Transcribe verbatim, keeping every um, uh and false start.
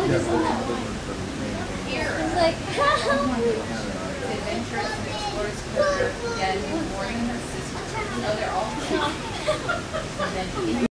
He's like, adventurous and explores her dead morning her sister. Oh, they're all and then